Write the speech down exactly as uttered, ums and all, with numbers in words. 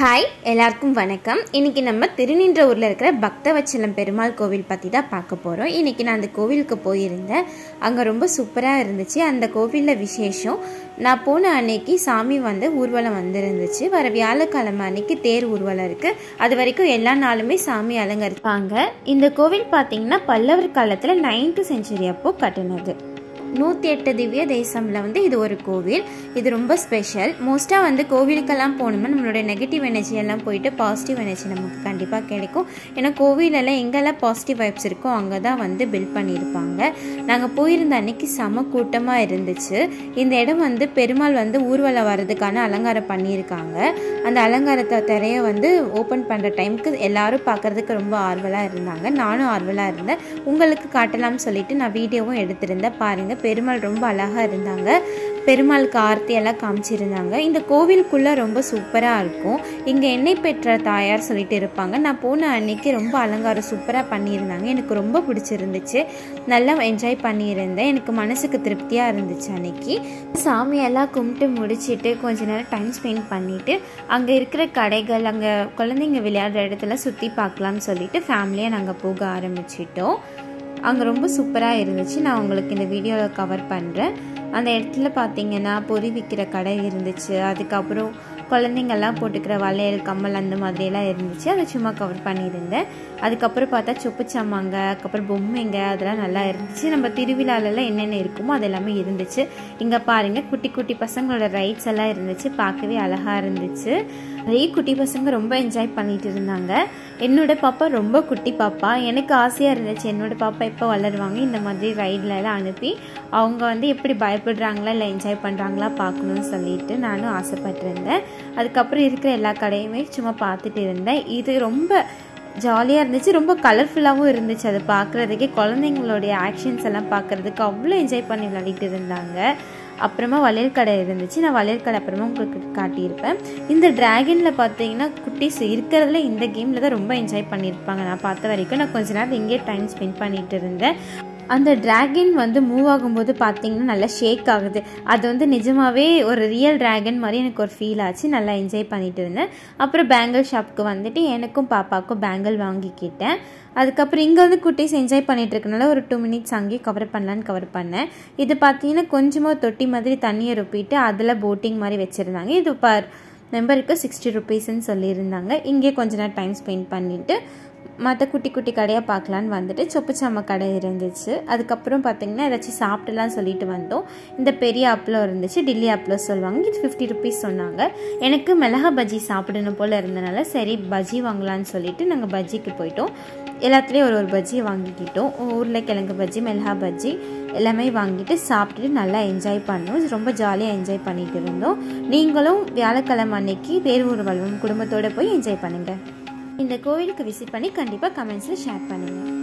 Hi எல்லாருக்கும் வணக்கம். இன்றைக்கி நம்ம திருநின்றவூரில் இருக்கிற பக்தவச்சலம் பெருமாள் கோவில் பற்றி தான் பார்க்க போகிறோம். இன்றைக்கி நான் அந்த கோவிலுக்கு போயிருந்தேன். அங்கே ரொம்ப சூப்பராக இருந்துச்சு. அந்த கோவிலில் விசேஷம், நான் போன அன்னைக்கு சாமி வந்து ஊர்வலம் வந்துருந்துச்சு. வர வியாழக்கிழமை அன்னைக்கு தேர் ஊர்வலம் இருக்குது. அது வரைக்கும் எல்லா நாளுமே சாமி அலங்கரிப்பாங்க. இந்த கோவில் பார்த்திங்கன்னா பல்லவர் காலத்தில் நைன்த்து செஞ்சுரி அப்போ கட்டினது. நூற்றி எட்டு திவ்ய தேசமில் வந்து இது ஒரு கோவில். இது ரொம்ப ஸ்பெஷல். மோஸ்ட்டாக வந்து கோவிலுக்கெல்லாம் போனோம்னா நம்மளுடைய நெகட்டிவ் எனர்ஜி எல்லாம் போயிட்டு பாசிட்டிவ் எனர்ஜி நமக்கு கண்டிப்பாக கிடைக்கும். ஏன்னா கோவிலெல்லாம் எங்கெல்லாம் பாசிட்டிவ் வைப்ஸ் இருக்கோ அங்கே தான் வந்து பில்ட் பண்ணியிருப்பாங்க. நாங்கள் போயிருந்த அன்னைக்கு செம கூட்டமாக இருந்துச்சு. இந்த இடம் வந்து பெருமாள் வந்து ஊர்வலம் வர்றதுக்கான அலங்காரம் பண்ணியிருக்காங்க. அந்த அலங்காரத்தை திரைய வந்து ஓப்பன் பண்ணுற டைமுக்கு எல்லாரும் பார்க்குறதுக்கு ரொம்ப ஆர்வலாக இருந்தாங்க. நானும் ஆர்வலாக இருந்தேன். உங்களுக்கு காட்டலாம்னு சொல்லிட்டு நான் வீடியோவும் எடுத்திருந்தேன். பாருங்கள், பெருமாள் ரொம்ப அழகாக இருந்தாங்க. பெருமாளுக்கு ஆர்த்தி எல்லாம் காமிச்சிருந்தாங்க. இந்த கோவிலுக்குள்ளே ரொம்ப சூப்பராக இருக்கும். இங்கே எண்ணெய் பெற்ற தாயார் சொல்லிட்டு இருப்பாங்க. நான் போன அன்னைக்கு ரொம்ப அலங்காரம் சூப்பராக பண்ணியிருந்தாங்க. எனக்கு ரொம்ப பிடிச்சிருந்துச்சு. நல்லா என்ஜாய் பண்ணியிருந்தேன். எனக்கு மனசுக்கு திருப்தியாக இருந்துச்சு. அன்னைக்கு சாமியெல்லாம் கும்பிட்டு முடிச்சுட்டு கொஞ்ச நேரம் டைம் ஸ்பெண்ட் பண்ணிவிட்டு அங்கே இருக்கிற கடைகள், அங்கே குழந்தைங்க விளையாடுற இடத்துல சுற்றி பார்க்கலாம்னு சொல்லிட்டு ஃபேமிலியாக நாங்கள் போக ஆரம்பிச்சிட்டோம். அங்கே ரொம்ப சூப்பராக இருந்துச்சு. நான் உங்களுக்கு இந்த வீடியோவில் கவர் பண்ணுறேன். அந்த இடத்துல பார்த்தீங்கன்னா பொறி விற்கிற கடை இருந்துச்சு. அதுக்கப்புறம் குழந்தைங்கள்லாம் போட்டுக்கிற வளையல், கம்மல் அந்த மாதிரியெல்லாம் இருந்துச்சு. அதை சும்மா கவர் பண்ணியிருந்தேன். அதுக்கப்புறம் பார்த்தா சொப்பு சாமாங்க, அதுக்கப்புறம் பொம்மைங்க, அதெல்லாம் நல்லா இருந்துச்சு. நம்ம திருவிழாலெல்லாம் என்னென்ன இருக்குமோ அது எல்லாமே இருந்துச்சு. இங்கே பாருங்கள், குட்டி குட்டி பசங்களோட ரைட்ஸ் எல்லாம் இருந்துச்சு. பார்க்கவே அழகாக இருந்துச்சு. நிறைய குட்டி பசங்க ரொம்ப என்ஜாய் பண்ணிட்டு இருந்தாங்க. என்னோட பாப்பா ரொம்ப குட்டி பாப்பா. எனக்கு ஆசையாக இருந்துச்சு என்னோட பாப்பா எப்போ வளருவாங்க இந்த மாதிரி ரைட்லலாம் அனுப்பி அவங்க வந்து எப்படி பயப்படுறாங்களா இல்லை என்ஜாய் பண்ணுறாங்களா பார்க்கணுன்னு சொல்லிட்டு நானும் ஆசைப்பட்டிருந்தேன். அதுக்கப்புறம் இருக்கிற எல்லா கடையுமே சும்மா பார்த்துட்டு இருந்தேன். இது ரொம்ப ஜாலியாக இருந்துச்சு. ரொம்ப கலர்ஃபுல்லாகவும் இருந்துச்சு. அதை பார்க்குறதுக்கே குழந்தைங்களுடைய ஆக்ஷன்ஸ் எல்லாம் பார்க்குறதுக்கு அவ்வளோ என்ஜாய் பண்ணி விளையாடிட்டு இருந்தாங்க. அப்புறமா வளையல் கடை இருந்துச்சு. நான் வளையல் கடை அப்புறமா உங்களுக்கு காட்டியிருப்பேன். இந்த ட்ராகனில் பார்த்தீங்கன்னா குட்டீஸ் இருக்கிறதுல இந்த கேமில் தான் ரொம்ப என்ஜாய் பண்ணியிருப்பாங்க. நான் பார்த்த வரைக்கும் நான் கொஞ்ச நேரம் இங்கே டைம் ஸ்பெண்ட் பண்ணிட்டு இருந்தேன். அந்த ட்ராகன் வந்து மூவ் ஆகும்போது பார்த்தீங்கன்னா நல்லா ஷேக் ஆகுது. அது வந்து நிஜமாகவே ஒரு ரியல் ட்ராகன் மாதிரி எனக்கு ஒரு ஃபீல் ஆச்சு. நல்லா என்ஜாய் பண்ணிட்டு இருந்தேன். அப்புறம் பேங்கிள் ஷாப்புக்கு வந்துட்டு எனக்கும் பாப்பாவுக்கும் பேங்கிள் வாங்கிக்கிட்டேன். அதுக்கப்புறம் இங்கே வந்து குட்டீஸ் என்ஜாய் பண்ணிட்டு இருக்கனால ஒரு டூ மினிட்ஸ் அங்கேயும் கவர் பண்ணலான்னு கவர் பண்ணேன். இது பார்த்தீங்கன்னா கொஞ்சமாக தொட்டி மாதிரி தண்ணியை ரொப்பிட்டு அதில் போட்டிங் மாதிரி வச்சுருந்தாங்க. இது பர் மெம்பருக்கு சிக்ஸ்டி ருபீஸ்ன்னு சொல்லியிருந்தாங்க. இங்கே கொஞ்ச நேரம் டைம் ஸ்பெண்ட் பண்ணிவிட்டு மற்ற குட்டி குட்டி கடையாக பார்க்கலான்னு வந்துட்டு சொப்புச்சாம கடை இருந்துச்சு. அதுக்கப்புறம் பார்த்திங்கன்னா ஏதாச்சும் சாப்பிட்டுலாம் சொல்லிட்டு வந்தோம். இந்த பெரிய அப்பளம் இருந்துச்சு, டில்லி அப்பளம் சொல்லுவாங்க. இது ஃபிஃப்டி ருபீஸ் சொன்னாங்க. எனக்கு மிளகா பஜ்ஜி சாப்பிடணும் போல் இருந்தனால சரி பஜ்ஜி வாங்கலான்னு சொல்லிட்டு நாங்கள் பஜ்ஜிக்கு போயிட்டோம். எல்லாத்துலேயும் ஒரு ஒரு பஜ்ஜியை வாங்கிக்கிட்டோம். உருளைக்கிழங்கு பஜ்ஜி, மிளகா பஜ்ஜி எல்லாமே வாங்கிட்டு சாப்பிட்டுட்டு நல்லா என்ஜாய் பண்ணோம். ரொம்ப ஜாலியாக என்ஜாய் பண்ணிட்டு இருந்தோம். நீங்களும் வியாழக்கிழமை அன்னைக்கு தேர் ஊர்வலம் குடும்பத்தோடு போய் என்ஜாய் பண்ணுங்கள். இந்த கோவிலுக்கு விசிட் பண்ணி கண்டிப்பாக கமெண்ட்ஸில் ஷேர் பண்ணுங்கள்.